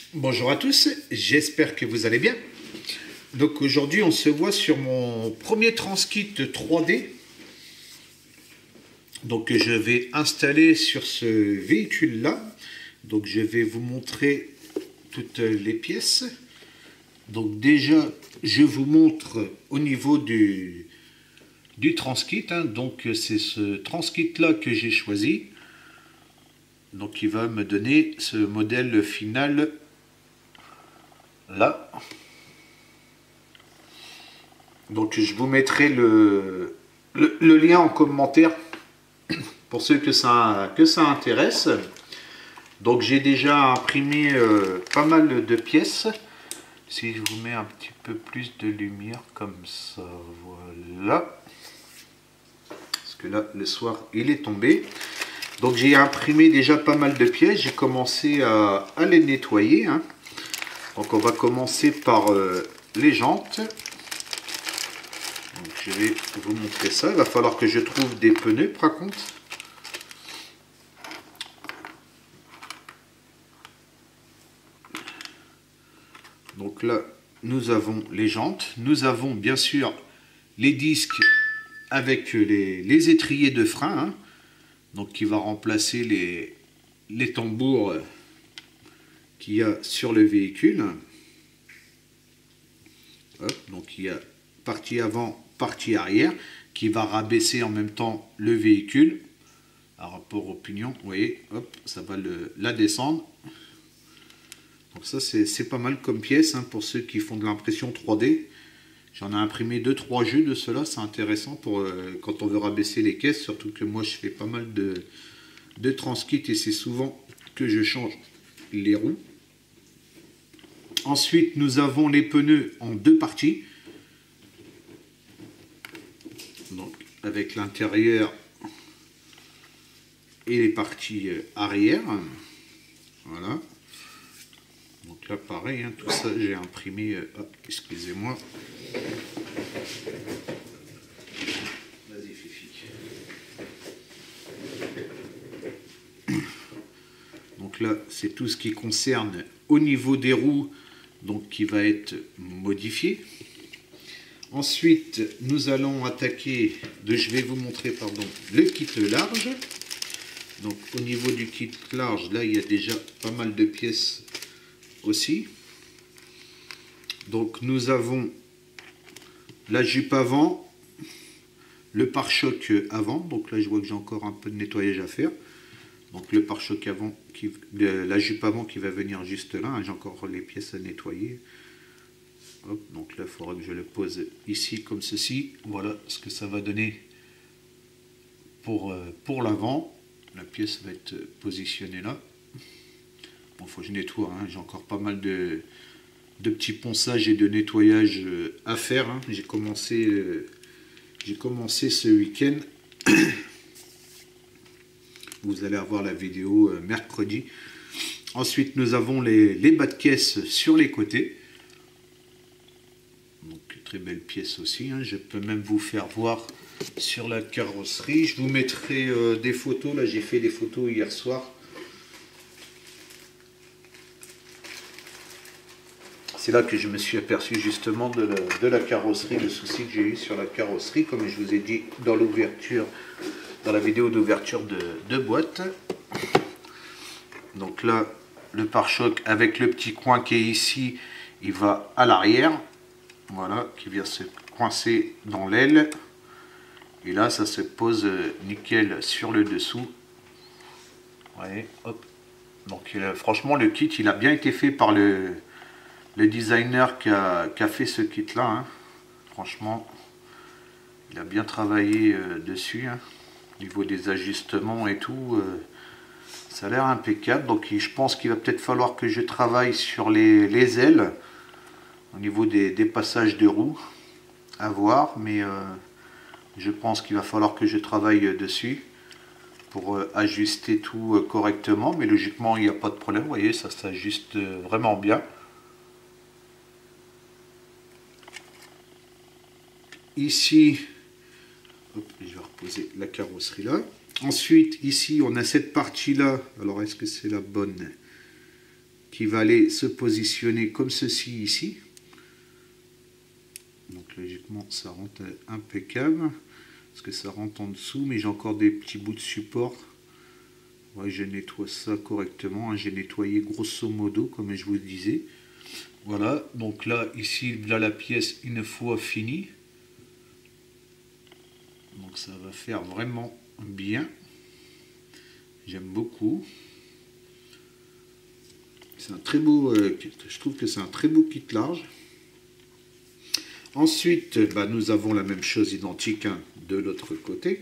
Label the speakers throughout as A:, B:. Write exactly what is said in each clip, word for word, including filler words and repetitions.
A: Bonjour à tous, j'espère que vous allez bien. Donc aujourd'hui on se voit sur mon premier transkit trois D. Donc je vais installer sur ce véhicule là. Donc je vais vous montrer toutes les pièces. Donc déjà je vous montre au niveau du, du transkit. Hein. Donc c'est ce transkit là que j'ai choisi. Donc il va me donner ce modèle final là. Donc je vous mettrai le, le, le lien en commentaire pour ceux que ça, que ça intéresse. Donc j'ai déjà imprimé euh, pas mal de pièces. Si je vous mets un petit peu plus de lumière comme ça, voilà. Parce que là le soir il est tombé. Donc j'ai imprimé déjà pas mal de pièces. J'ai commencé à, à les nettoyer. Hein. Donc on va commencer par euh, les jantes. Donc je vais vous montrer ça. Il va falloir que je trouve des pneus par contre. Donc là, nous avons les jantes. Nous avons bien sûr les disques avec les, les étriers de frein. Hein, donc qui va remplacer les, les tambours qu'il y a sur le véhicule. Hop, donc il y a partie avant, partie arrière, qui va rabaisser en même temps le véhicule par rapport au pignon. Vous voyez, hop, ça va le, la descendre. Donc ça c'est pas mal comme pièce hein, pour ceux qui font de l'impression trois D. J'en ai imprimé deux trois jeux de cela, c'est intéressant pour euh, quand on veut rabaisser les caisses, surtout que moi je fais pas mal de, de transkits et c'est souvent que je change les roues. Ensuite nous avons les pneus en deux parties. Donc avec l'intérieur et les parties arrière. Voilà. Donc là pareil, hein, tout ça j'ai imprimé, euh, oh, excusez-moi. Vas-y Fifi. Donc là c'est tout ce qui concerne au niveau des roues, donc qui va être modifié. Ensuite nous allons attaquer, de, je vais vous montrer pardon, le kit large. Donc au niveau du kit large, là il y a déjà pas mal de pièces aussi. Donc nous avons la jupe avant, le pare-choc avant, donc là je vois que j'ai encore un peu de nettoyage à faire. Donc le pare-choc avant, qui, la jupe avant qui va venir juste là, hein, j'ai encore les pièces à nettoyer. Hop, donc là il faudra que je le pose ici comme ceci. Voilà ce que ça va donner pour, pour l'avant. La pièce va être positionnée là. Bon, faut que je nettoie, hein. J'ai encore pas mal de, de petits ponçages et de nettoyage à faire. Hein. J'ai commencé, euh, j'ai commencé ce week-end. Vous allez avoir la vidéo euh, mercredi. Ensuite, nous avons les, les bas de caisse sur les côtés. Donc, très belle pièce aussi. Hein. Je peux même vous faire voir sur la carrosserie. Je vous mettrai euh, des photos. Là, j'ai fait des photos hier soir. C'est là que je me suis aperçu justement de la, de la carrosserie, le souci que j'ai eu sur la carrosserie, comme je vous ai dit dans l'ouverture, dans la vidéo d'ouverture de, de boîte. Donc là, le pare-choc avec le petit coin qui est ici, il va à l'arrière. Voilà, qui vient se coincer dans l'aile. Et là, ça se pose nickel sur le dessous. Vous voyez, hop. Donc euh, franchement, le kit, il a bien été fait par le... le designer qui a, qui a fait ce kit là, hein. Franchement, il a bien travaillé euh, dessus, hein. Au niveau des ajustements et tout, euh, ça a l'air impeccable. Donc je pense qu'il va peut-être falloir que je travaille sur les, les ailes, au niveau des, des passages de roues, à voir, mais euh, je pense qu'il va falloir que je travaille dessus pour euh, ajuster tout euh, correctement, mais logiquement il n'y a pas de problème, vous voyez, ça s'ajuste euh, vraiment bien. Ici, hop, je vais reposer la carrosserie là. Ensuite, ici, on a cette partie là. Alors, est-ce que c'est la bonne qui va aller se positionner comme ceci ici. Donc logiquement ça rentre impeccable, parce que ça rentre en dessous, mais j'ai encore des petits bouts de support. Ouais, je nettoie ça correctement, hein. J'ai nettoyé grosso modo comme je vous le disais. Voilà, donc là ici là la pièce une fois finie, donc ça va faire vraiment bien, j'aime beaucoup. C'est un très beau, euh, je trouve que c'est un très beau kit large. Ensuite, bah, nous avons la même chose identique, hein, de l'autre côté.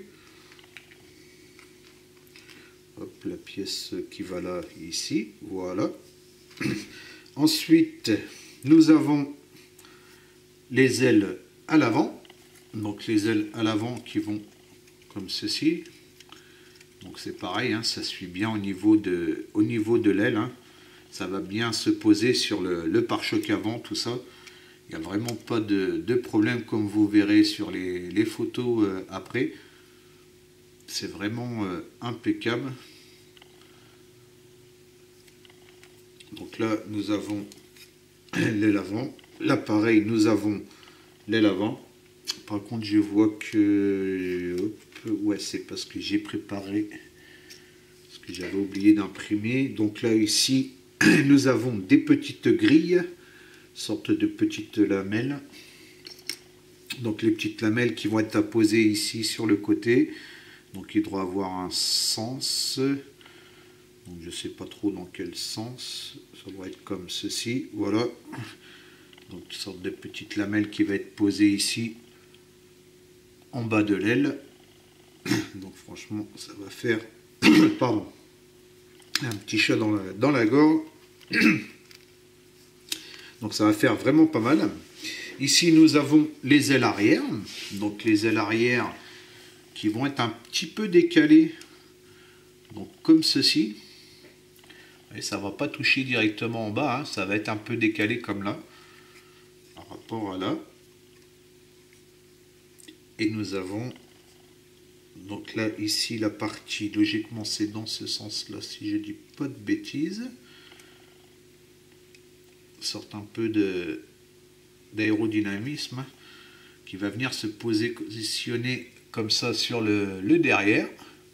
A: Hop, la pièce qui va là, ici, voilà. Ensuite, nous avons les ailes à l'avant. Donc les ailes à l'avant qui vont comme ceci. Donc c'est pareil, hein, ça suit bien au niveau de, au niveau de l'aile. Hein. Ça va bien se poser sur le, le pare-choc avant, tout ça. Il n'y a vraiment pas de, de problème, comme vous verrez sur les, les photos euh, après. C'est vraiment euh, impeccable. Donc là, nous avons l'aile avant. Là, pareil, nous avons l'aile avant. Par contre, je vois que... Hop, ouais, c'est parce que j'ai préparé... Parce que j'avais oublié d'imprimer. Donc là, ici, nous avons des petites grilles. Sorte de petites lamelles. Donc les petites lamelles qui vont être apposées ici sur le côté. Donc il doit avoir un sens. Donc je ne sais pas trop dans quel sens. Ça doit être comme ceci. Voilà. Donc une sorte de petite lamelle qui va être posée ici en bas de l'aile. Donc franchement ça va faire pardon, un petit chat dans la, dans la gorge. Donc ça va faire vraiment pas mal. Ici nous avons les ailes arrière. Donc les ailes arrière qui vont être un petit peu décalées. Donc comme ceci. Et ça ne va pas toucher directement en bas. Hein. Ça va être un peu décalé comme là. Par rapport à là. Et nous avons... Donc là ici la partie. Logiquement c'est dans ce sens là. Si je dis pas de bêtises. Sorte un peu de d'aérodynamisme qui va venir se poser, positionner comme ça sur le, le derrière.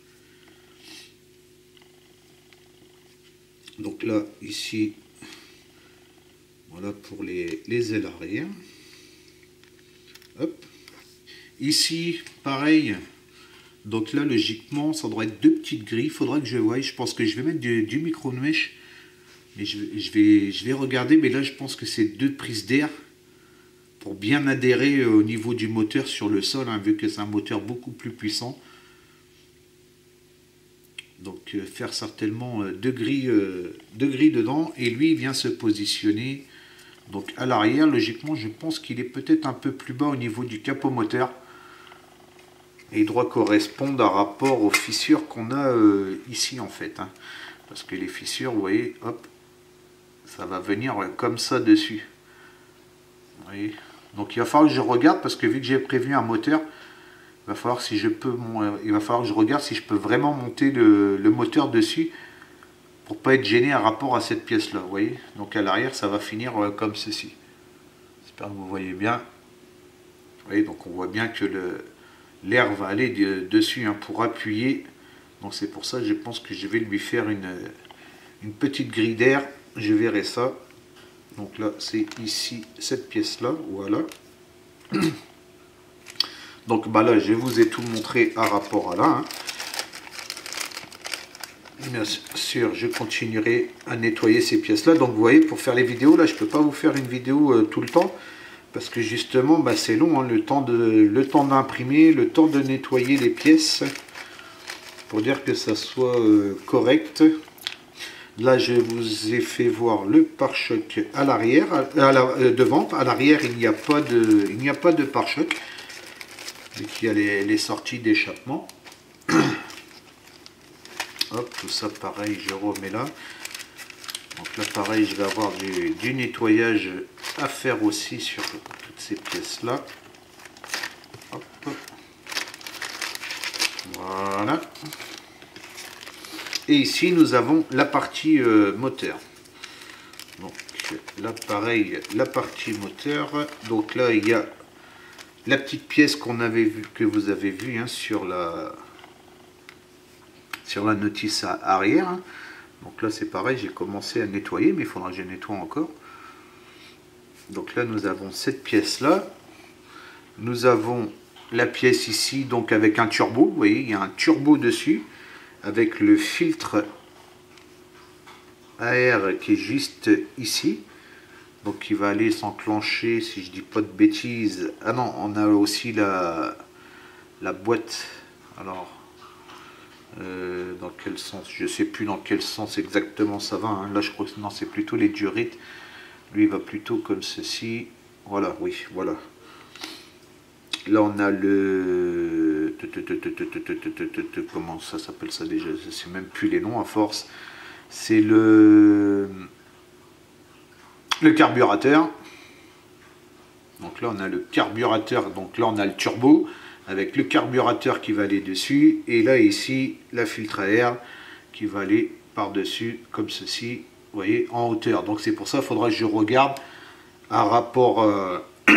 A: Donc là, ici, voilà pour les, les ailes arrière. Hop. Ici, pareil. Donc là, logiquement, ça devrait être deux petites grilles. Il faudra que je voie. Je pense que je vais mettre du, du micro-mesh. Mais je, je, vais, je vais regarder, mais là je pense que c'est deux prises d'air pour bien adhérer au niveau du moteur sur le sol, hein, vu que c'est un moteur beaucoup plus puissant. Donc euh, faire certainement euh, deux, grilles, euh, deux grilles dedans, et lui il vient se positionner donc à l'arrière. Logiquement je pense qu'il est peut-être un peu plus bas au niveau du capot moteur. Et il doit correspondre à rapport aux fissures qu'on a euh, ici en fait. Hein. Parce que les fissures, vous voyez, hop, ça va venir comme ça dessus. Vous voyez. Donc il va falloir que je regarde, parce que vu que j'ai prévu un moteur, il va falloir si je peux, il va falloir que je regarde si je peux vraiment monter le, le moteur dessus pour pas être gêné à rapport à cette pièce là. Vous voyez. Donc à l'arrière ça va finir comme ceci. J'espère que vous voyez bien. Vous voyez, donc on voit bien que le l'air va aller de, dessus, hein, pour appuyer. Donc c'est pour ça que je pense que je vais lui faire une, une petite grille d'air. Je verrai ça. Donc là c'est ici cette pièce là, voilà. Donc bah là je vous ai tout montré à rapport à là. Hein. Bien sûr je continuerai à nettoyer ces pièces là. Donc vous voyez, pour faire les vidéos là je peux pas vous faire une vidéo euh, tout le temps. Parce que justement bah, c'est long, hein, le temps de le temps d'imprimer, le temps de nettoyer les pièces. Pour dire que ça soit euh, correct. Là, je vous ai fait voir le pare-choc à l'arrière, à la, euh, devant. À l'arrière, il n'y a pas de, il n'y a pas de pare-choc. Et qu'il y a les, les sorties d'échappement. Hop, tout ça pareil, je remets là. Donc là, pareil, je vais avoir du, du nettoyage à faire aussi sur toutes ces pièces-là. Hop. Voilà. Et ici, nous avons la partie euh, moteur. là pareil, la partie moteur. Donc là il y a la petite pièce qu'on avait vu, que vous avez vu hein, sur la sur la notice arrière. Donc là c'est pareil, j'ai commencé à nettoyer, mais il faudra que je nettoie encore. Donc là nous avons cette pièce là. Nous avons la pièce ici, donc avec un turbo. Vous voyez, il y a un turbo dessus, avec le filtre à air qui est juste ici. Donc qui va aller s'enclencher, si je dis pas de bêtises. Ah non, on a aussi la, la boîte. Alors, euh, dans quel sens? Je sais plus dans quel sens exactement ça va. Hein. Là, je crois que non, c'est plutôt les durites. Lui, il va plutôt comme ceci. Voilà, oui, voilà. Là, on a le... Comment ça s'appelle ça déjà? Je ne sais même plus les noms à force. C'est le... le carburateur. Donc là, on a le carburateur. Donc là, on a le turbo avec le carburateur qui va aller dessus. Et là, ici, la filtre à air qui va aller par-dessus, comme ceci. Vous voyez, en hauteur. Donc c'est pour ça qu'il faudra que je regarde un rapport... Euh,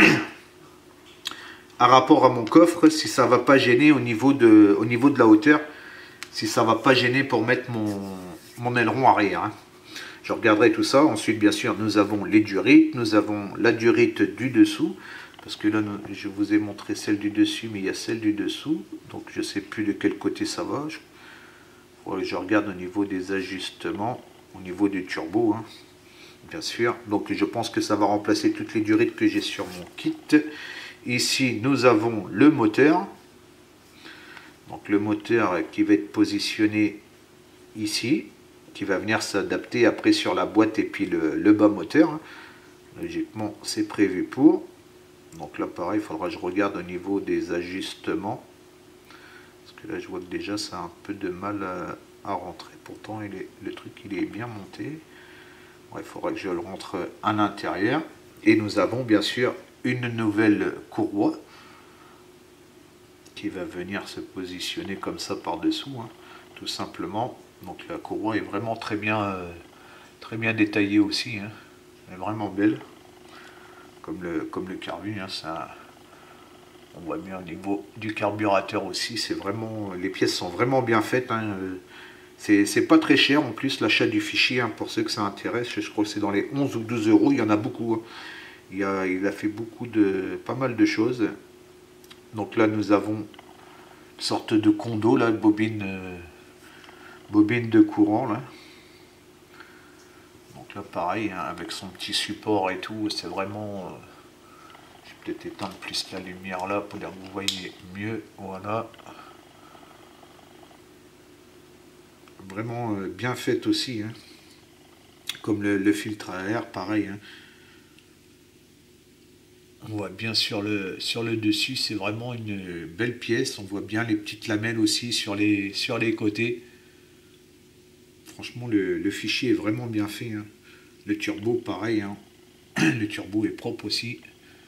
A: à rapport à mon coffre, si ça va pas gêner au niveau de, au niveau de la hauteur, si ça va pas gêner pour mettre mon, mon aileron arrière. Hein. Je regarderai tout ça. Ensuite, bien sûr, nous avons les durites, nous avons la durite du dessous, parce que là, nous, je vous ai montré celle du dessus, mais il y a celle du dessous, donc je sais plus de quel côté ça va. Je, ouais, je regarde au niveau des ajustements, au niveau du turbo, hein, bien sûr. Donc, je pense que ça va remplacer toutes les durites que j'ai sur mon kit. Ici, nous avons le moteur. Donc le moteur qui va être positionné ici, qui va venir s'adapter après sur la boîte et puis le, le bas moteur. Logiquement, c'est prévu pour. Donc là, pareil, il faudra que je regarde au niveau des ajustements. Parce que là, je vois que déjà, ça a un peu de mal à, à rentrer. Pourtant, il est, le truc, il est bien monté. Ouais, il faudra que je le rentre à l'intérieur. Et nous avons bien sûr une nouvelle courroie qui va venir se positionner comme ça par dessous, hein, tout simplement. Donc la courroie est vraiment très bien euh, très bien détaillée aussi, hein. Elle est vraiment belle comme le, comme le carbu, hein, ça, on voit bien au niveau du carburateur aussi, c'est vraiment, les pièces sont vraiment bien faites, hein. C'est pas très cher en plus l'achat du fichier, hein, pour ceux que ça intéresse. Je crois que c'est dans les onze ou douze euros, il y en a beaucoup, hein. Il a, il a fait beaucoup de, pas mal de choses. Donc là, nous avons une sorte de condo, là, bobine, euh, bobine de courant, là. Donc là, pareil, hein, avec son petit support et tout, c'est vraiment... Euh, je vais peut-être éteindre plus la lumière là pour dire que vous voyez mieux. Voilà. Vraiment euh, bien faite aussi, hein. Comme le, le filtre à air, pareil, hein. On voit bien sur le, sur le dessus, c'est vraiment une belle pièce. On voit bien les petites lamelles aussi sur les, sur les côtés. Franchement, le, le fichier est vraiment bien fait, hein. Le turbo, pareil, hein. Le turbo est propre aussi.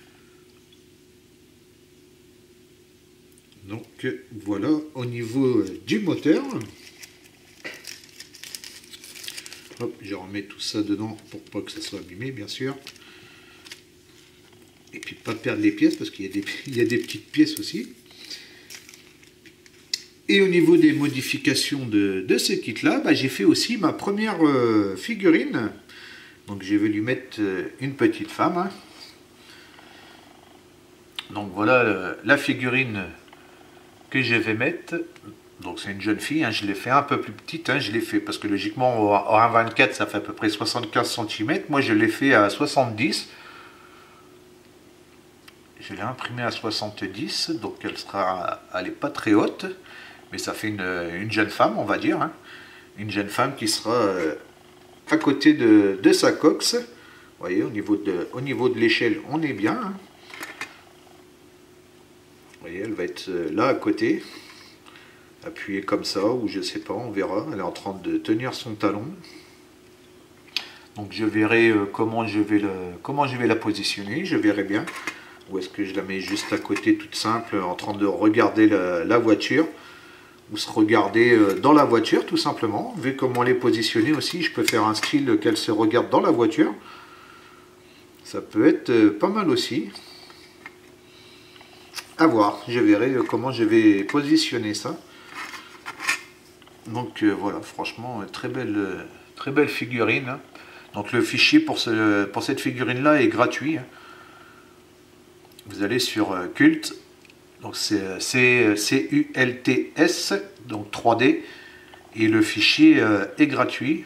A: Donc voilà, au niveau du moteur. Hop, je remets tout ça dedans pour pas que ça soit abîmé, bien sûr. Et puis pas perdre les pièces, parce qu'il y a des, il y a des petites pièces aussi. Et au niveau des modifications de, de ce kit-là, bah, j'ai fait aussi ma première euh, figurine. Donc je vais lui mettre euh, une petite femme. Hein. Donc voilà euh, la figurine que je vais mettre. Donc c'est une jeune fille, hein. Je l'ai fait un peu plus petite. Hein. Je l'ai fait parce que logiquement au, au un vingt-quatre ça fait à peu près soixante-quinze centimètres. Moi je l'ai fait à soixante-dix. Je l'ai imprimé à soixante-dix, donc elle sera, elle n'est pas très haute, mais ça fait une, une jeune femme, on va dire, hein. Une jeune femme qui sera euh, à côté de, de sa cox. Vous voyez, au niveau de, au niveau de l'échelle, on est bien, hein. Vous voyez, elle va être là à côté, appuyée comme ça, ou je sais pas, on verra. Elle est en train de tenir son talon. Donc je verrai euh, comment, je vais le, comment je vais la positionner, je verrai bien. Ou est-ce que je la mets juste à côté, toute simple, en train de regarder la, la voiture, ou se regarder dans la voiture, tout simplement. Vu comment elle est positionnée aussi, je peux faire un style qu'elle se regarde dans la voiture. Ça peut être euh, pas mal aussi. À voir, je verrai comment je vais positionner ça. Donc euh, voilà, franchement, très belle, euh, très belle figurine. Hein. Donc le fichier pour, ce, pour cette figurine là est gratuit. Hein. Vous allez sur euh, Cult, donc c'est C U L T S, donc trois D, et le fichier euh, est gratuit.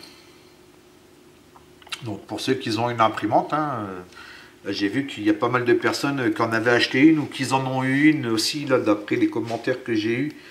A: Donc pour ceux qui ont une imprimante, hein, euh, j'ai vu qu'il y a pas mal de personnes qui en avaient acheté une ou qui en ont eu une aussi, là d'après les commentaires que j'ai eu,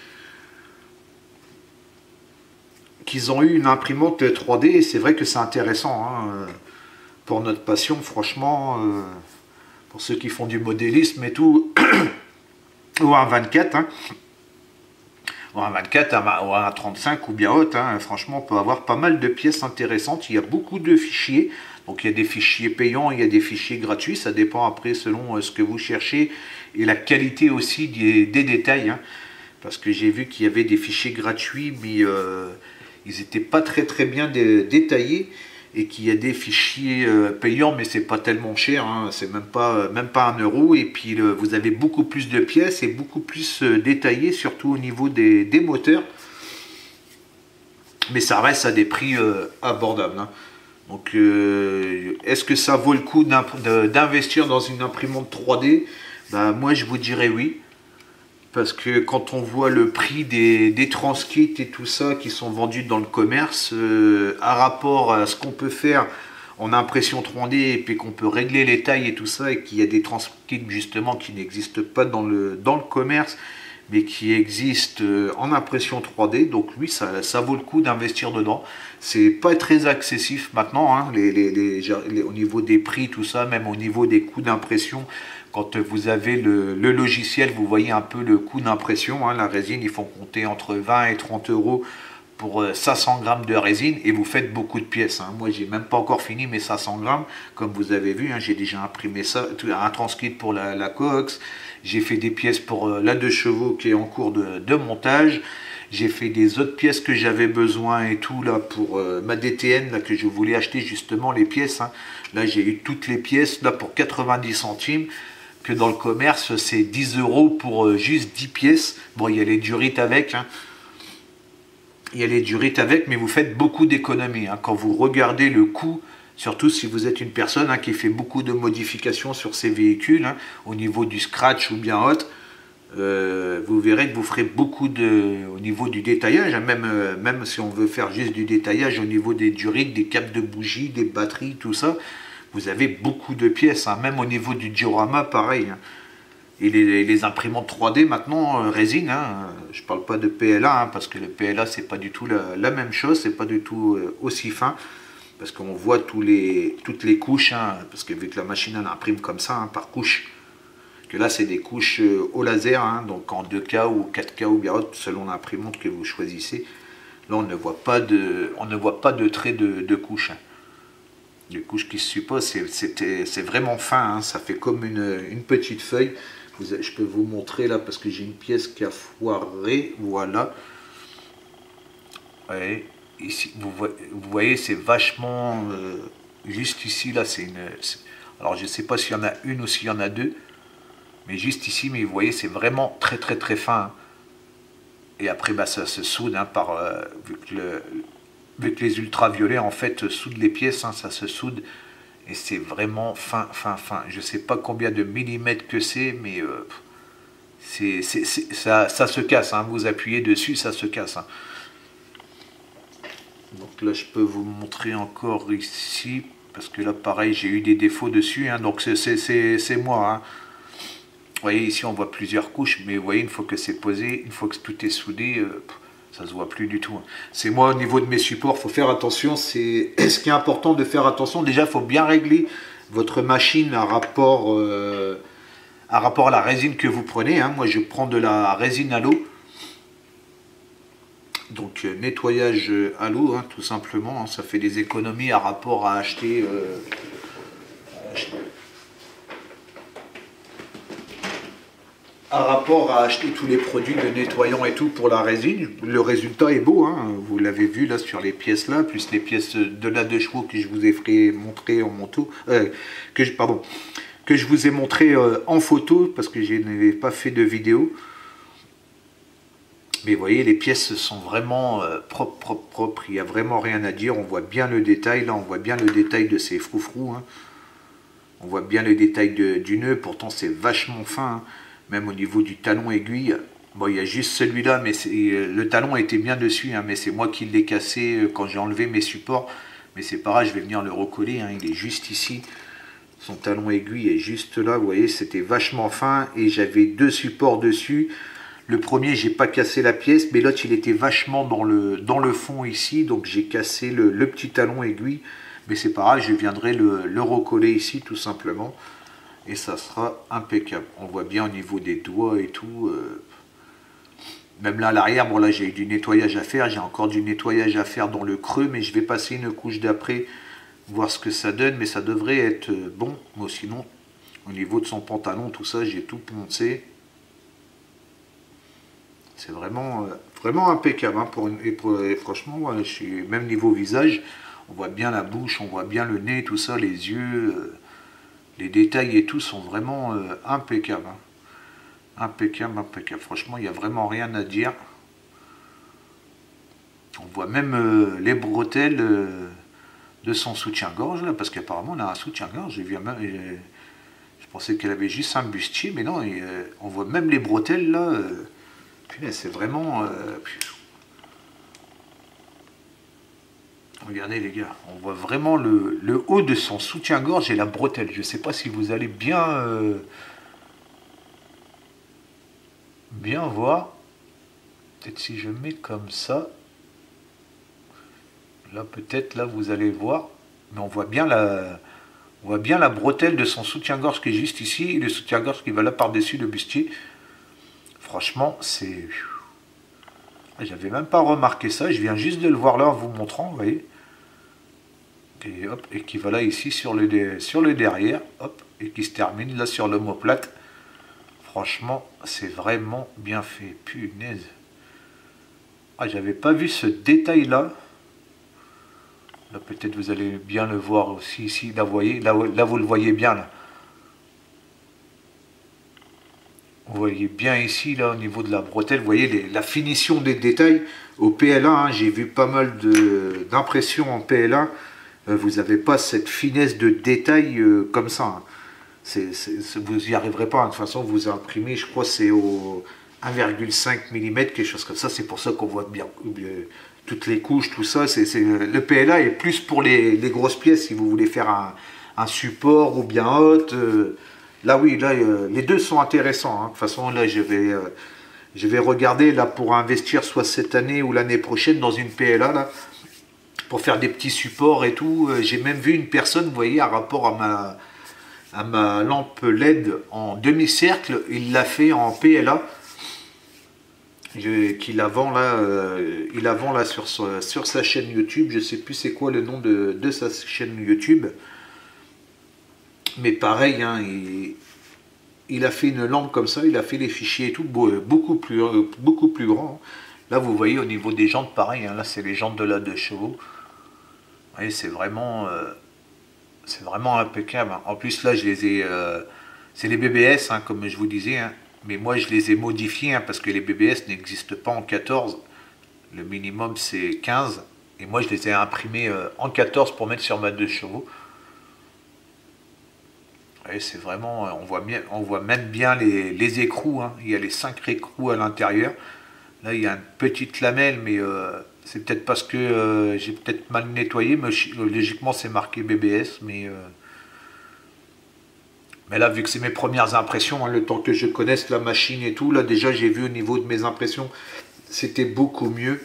A: qu'ils ont eu une imprimante trois D, et c'est vrai que c'est intéressant hein, pour notre passion, franchement, euh, pour ceux qui font du modélisme et tout, ou un vingt-quatre, hein, ou un vingt-quatre, ou un trente-cinq ou bien autre, hein, franchement on peut avoir pas mal de pièces intéressantes, il y a beaucoup de fichiers, donc il y a des fichiers payants, il y a des fichiers gratuits, ça dépend après selon euh, ce que vous cherchez, et la qualité aussi des, des détails, hein, parce que j'ai vu qu'il y avait des fichiers gratuits, mais... Euh, ils n'étaient pas très très bien dé détaillés, et qu'il y a des fichiers euh, payants, mais c'est pas tellement cher, hein, c'est même pas, même pas un euro, et puis le, vous avez beaucoup plus de pièces et beaucoup plus euh, détaillé, surtout au niveau des, des moteurs, mais ça reste à des prix euh, abordables. Hein. Donc euh, est-ce que ça vaut le coup d'investir dans une imprimante trois D? Ben, moi je vous dirais oui. Parce que quand on voit le prix des, des transkits et tout ça qui sont vendus dans le commerce, euh, à rapport à ce qu'on peut faire en impression trois D, et puis qu'on peut régler les tailles et tout ça, et qu'il y a des transkits justement qui n'existent pas dans le, dans le commerce, mais qui existent en impression trois D, donc oui, ça, ça vaut le coup d'investir dedans. C'est pas très accessif maintenant, hein, les, les, les, les, au niveau des prix, tout ça, même au niveau des coûts d'impression. Quand vous avez le, le logiciel, vous voyez un peu le coût d'impression. Hein, la résine, il faut compter entre vingt et trente euros pour cinq cents grammes de résine, et vous faites beaucoup de pièces. Hein. Moi, j'ai même pas encore fini mes cinq cents grammes, comme vous avez vu. Hein, j'ai déjà imprimé ça, un transkit pour la, la coax. J'ai fait des pièces pour euh, la deux chevaux qui est en cours de, de montage. J'ai fait des autres pièces que j'avais besoin et tout là pour euh, ma D T N là, que je voulais acheter justement les pièces. Hein. Là, j'ai eu toutes les pièces là pour quatre-vingt-dix centimes. Que dans le commerce c'est dix euros pour euh, juste dix pièces. Bon, il y a les durites avec, hein. Il y a les durites avec, mais vous faites beaucoup d'économies. Hein. Quand vous regardez le coût, surtout si vous êtes une personne hein, qui fait beaucoup de modifications sur ses véhicules, hein, au niveau du scratch ou bien autre, euh, vous verrez que vous ferez beaucoup de, au niveau du détaillage, hein, même, euh, même si on veut faire juste du détaillage au niveau des durites, des câbles de bougies, des batteries, tout ça. Vous avez beaucoup de pièces, hein, même au niveau du diorama, pareil. Hein. Et les, les imprimantes trois D maintenant, euh, résine, hein, je ne parle pas de P L A, hein, parce que le P L A, c'est pas du tout la, la même chose, c'est pas du tout euh, aussi fin, parce qu'on voit tous les, toutes les couches, hein, parce que vu que la machine elle imprime comme ça, hein, par couche, que là c'est des couches euh, au laser, hein, donc en deux K ou quatre K ou bien autre, selon l'imprimante que vous choisissez. Là on ne voit pas de, on ne voit pas de trait de, de couche. Hein. Les couches qui se supposent, c'est vraiment fin, hein, ça fait comme une, une petite feuille. Vous, je peux vous montrer là parce que j'ai une pièce qui a foiré, voilà. Ouais, ici, vous, vous voyez, c'est vachement euh, juste ici là, c'est une. Alors je ne sais pas s'il y en a une ou s'il y en a deux, mais juste ici, mais vous voyez, c'est vraiment très très très fin. Hein. Et après, bah, ça se soude hein, par euh, vu que le Vu que les ultraviolets en fait soudent les pièces, hein, ça se soude et c'est vraiment fin, fin, fin. Je sais pas combien de millimètres que c'est, mais euh, c'est, c'est, c'est, ça, ça se casse. Hein. Vous appuyez dessus, ça se casse. Hein. Donc là, je peux vous montrer encore ici, parce que là, pareil, j'ai eu des défauts dessus. Hein, donc c'est moi. Hein. Vous voyez, ici, on voit plusieurs couches, mais vous voyez, une fois que c'est posé, une fois que tout est soudé, euh, ça se voit plus du tout. C'est moi au niveau de mes supports, il faut faire attention. C'est ce qui est important de faire attention. Déjà, il faut bien régler votre machine à rapport, euh, à rapport à la résine que vous prenez. Hein. Moi, je prends de la résine à l'eau. Donc, euh, nettoyage à l'eau, hein, tout simplement. Hein. Ça fait des économies à rapport à acheter... Euh, à acheter à rapport à acheter tous les produits de nettoyant et tout pour la résine. Le résultat est beau, hein. Vous l'avez vu là sur les pièces là, plus les pièces de la deux chevaux que je vous ai fait montrer en moto, euh, que je, pardon, que je vous ai montré euh, en photo parce que je n'avais pas fait de vidéo. Mais vous voyez, les pièces sont vraiment euh, propres, propres, propres. Il n'y a vraiment rien à dire. On voit bien le détail. Là, on voit bien le détail de ces froufrous. Hein. On voit bien le détail de, du nœud. Pourtant, c'est vachement fin. Hein. Même au niveau du talon aiguille. Bon, il y a juste celui-là, mais le talon était bien dessus. Hein, mais c'est moi qui l'ai cassé quand j'ai enlevé mes supports. Mais c'est pas grave, je vais venir le recoller. Hein. Il est juste ici. Son talon aiguille est juste là. Vous voyez, c'était vachement fin. Et j'avais deux supports dessus. Le premier, j'ai pas cassé la pièce, mais l'autre, il était vachement dans le, dans le fond ici, donc j'ai cassé le, le petit talon aiguille. Mais c'est pas grave, je viendrai le, le recoller ici, tout simplement. Et ça sera impeccable. On voit bien au niveau des doigts et tout. Euh, même là, à l'arrière, bon là, j'ai du nettoyage à faire. J'ai encore du nettoyage à faire dans le creux, mais je vais passer une couche d'après, voir ce que ça donne. Mais ça devrait être bon. Moi, sinon, au niveau de son pantalon, tout ça, j'ai tout poncé. C'est vraiment, euh, vraiment impeccable. Hein, pour une, et, pour, et franchement, ouais, je suis même niveau visage, on voit bien la bouche, on voit bien le nez, tout ça, les yeux, euh, les détails et tout sont vraiment euh, impeccables. Hein. Impeccable, impeccable. Franchement, il n'y a vraiment rien à dire. On voit même euh, les bretelles euh, de son soutien-gorge, là, parce qu'apparemment, on a un soutien-gorge. Je, je pensais qu'elle avait juste un bustier, mais non, et, euh, on voit même les bretelles, là. Euh, C'est vraiment... Euh... Regardez les gars, on voit vraiment le, le haut de son soutien-gorge et la bretelle. Je ne sais pas si vous allez bien, euh... bien voir. Peut-être si je mets comme ça. Là peut-être, là vous allez voir. Mais on voit bien la, on voit bien la bretelle de son soutien-gorge qui est juste ici. Et le soutien-gorge qui va là par-dessus le bustier. Franchement, c'est... J'avais même pas remarqué ça, je viens juste de le voir là en vous montrant, vous voyez. Et hop, et qui va là ici sur le, sur le derrière, hop, et qui se termine là sur l'omoplate. Franchement, c'est vraiment bien fait, punaise. Ah, j'avais pas vu ce détail là. Là peut-être vous allez bien le voir aussi ici, là vous voyez, là, là vous le voyez bien là. Vous voyez bien ici, là, au niveau de la bretelle, vous voyez les, la finition des détails au P L A. Hein, j'ai vu pas mal d'impressions en P L A. Euh, vous n'avez pas cette finesse de détail euh, comme ça. Hein. C'est, c'est, c'est, vous n'y arriverez pas. Hein. De toute façon, vous imprimez, je crois, c'est au un virgule cinq millimètres, quelque chose comme ça. C'est pour ça qu'on voit bien euh, toutes les couches, tout ça. C'est, c'est, le P L A est plus pour les, les grosses pièces, si vous voulez faire un, un support ou bien haute. Euh, Là oui, là euh, les deux sont intéressants. Hein. De toute façon, là je vais, euh, je vais regarder là pour investir soit cette année ou l'année prochaine dans une P L A là, pour faire des petits supports et tout. Euh, J'ai même vu une personne, vous voyez, à rapport à ma, à ma lampe L E D en demi-cercle, il l'a fait en P L A. Qu'il la vend là, euh, il la vend là sur, sur sa chaîne YouTube. Je sais plus c'est quoi le nom de, de sa chaîne YouTube. Mais pareil, hein, il, il a fait une lampe comme ça, il a fait les fichiers et tout, beaucoup plus, beaucoup plus grand. Là, vous voyez, au niveau des jantes, pareil, hein, là, c'est les jantes de la deux chevaux. Vous voyez, c'est vraiment, euh, c'est vraiment impeccable. Hein. En plus, là, je les ai, euh, c'est les B B S, hein, comme je vous disais, hein, mais moi, je les ai modifiés, hein, parce que les B B S n'existent pas en quatorze. Le minimum, c'est quinze. Et moi, je les ai imprimés euh, en quatorze pour mettre sur ma deux chevaux. C'est vraiment, on voit, bien, on voit même bien les, les écrous, hein. Il y a les cinq écrous à l'intérieur. Là, il y a une petite lamelle, mais euh, c'est peut-être parce que euh, j'ai peut-être mal nettoyé. Mais logiquement, c'est marqué B B S, mais, euh, mais là, vu que c'est mes premières impressions, hein, le temps que je connaisse la machine et tout, là, déjà, j'ai vu au niveau de mes impressions, c'était beaucoup mieux.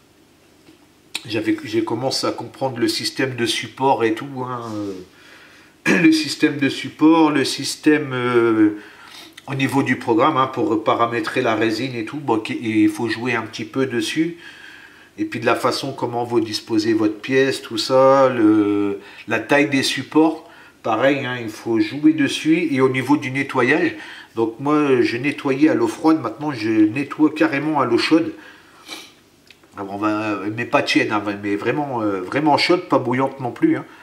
A: J'ai commencé à comprendre le système de support et tout, hein, euh, le système de support, le système euh, au niveau du programme hein, pour paramétrer la résine et tout. Bon, il faut jouer un petit peu dessus. Et puis de la façon comment vous disposez votre pièce, tout ça, le, la taille des supports. pareil, hein, il faut jouer dessus. Et au niveau du nettoyage, donc moi je nettoyais à l'eau froide, maintenant je nettoie carrément à l'eau chaude. Alors on va, mais pas tiède, hein, mais vraiment, euh, vraiment chaude, pas bouillante non plus. Hein.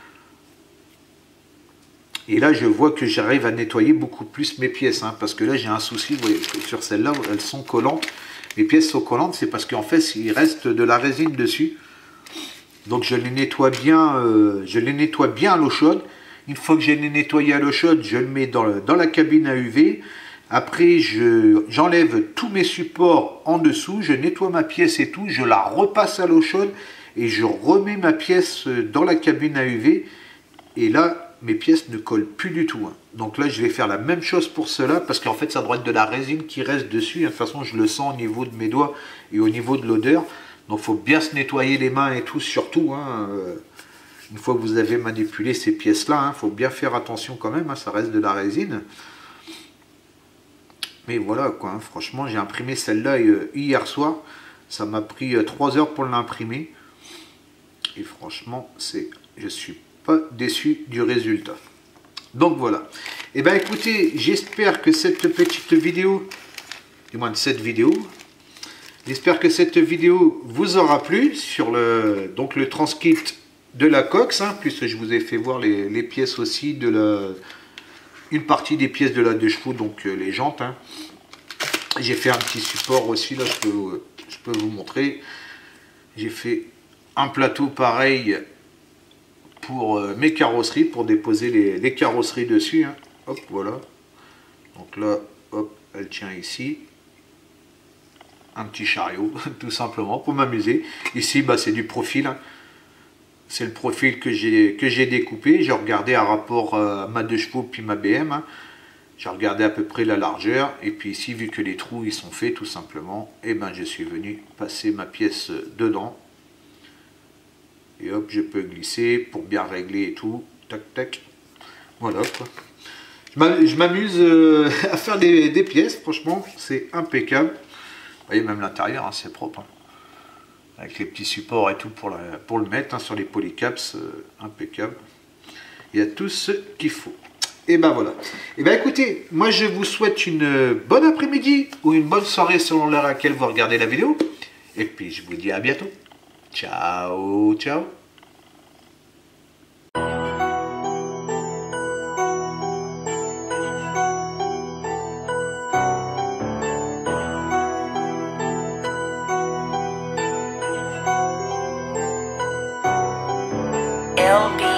A: Et là, je vois que j'arrive à nettoyer beaucoup plus mes pièces, hein, parce que là, j'ai un souci, vous voyez, sur celles-là, elles sont collantes. Les pièces sont collantes, c'est parce qu'en fait, il reste de la résine dessus. Donc, je les nettoie bien, euh, je les nettoie bien à l'eau chaude. Une fois que j'ai les nettoyés à l'eau chaude, je le mets dans, le, dans la cabine à U V. Après, j'enlève tous mes supports en dessous, je nettoie ma pièce et tout, je la repasse à l'eau chaude et je remets ma pièce dans la cabine à U V. Et là, mes pièces ne collent plus du tout. Hein. Donc là, je vais faire la même chose pour cela, parce qu'en fait, ça doit être de la résine qui reste dessus. De toute façon, je le sens au niveau de mes doigts et au niveau de l'odeur. Donc, il faut bien se nettoyer les mains et tout, surtout. Hein. Une fois que vous avez manipulé ces pièces-là, il hein, faut bien faire attention quand même, hein, ça reste de la résine. Mais voilà, quoi. Hein. Franchement, j'ai imprimé celle-là euh, hier soir. Ça m'a pris euh, trois heures pour l'imprimer. Et franchement, c'est, je suis pas déçu du résultat. Donc voilà. Et ben écoutez, j'espère que cette petite vidéo, du moins de cette vidéo, j'espère que cette vidéo vous aura plu sur le donc le transkit de la Cox, hein, puisque je vous ai fait voir les, les pièces aussi de la, une partie des pièces de la deux chevaux, donc euh, les jantes. Hein. J'ai fait un petit support aussi là, je peux, je peux vous montrer. J'ai fait un plateau pareil pour euh, mes carrosseries, pour déposer les, les carrosseries dessus. Hein. Hop, voilà. Donc là, hop, elle tient ici. Un petit chariot, tout simplement, pour m'amuser. Ici, bah, c'est du profil. Hein. C'est le profil que j'ai que j'ai découpé. J'ai regardé un rapport à ma deux chevaux puis ma B M. Hein. J'ai regardé à peu près la largeur. Et puis ici, vu que les trous ils sont faits, tout simplement, et ben, je suis venu passer ma pièce dedans. Et hop, je peux glisser pour bien régler et tout. Tac, tac. Voilà, quoi. Je m'amuse euh, à faire des, des pièces. Franchement, c'est impeccable. Vous voyez, même l'intérieur, hein, c'est propre. Hein. Avec les petits supports et tout pour, la, pour le mettre hein, sur les polycaps. Euh, impeccable. Il y a tout ce qu'il faut. Et ben voilà. Et ben écoutez, moi je vous souhaite une bonne après-midi ou une bonne soirée selon l'heure à laquelle vous regardez la vidéo. Et puis je vous dis à bientôt. Ciao, ciao.
B: L B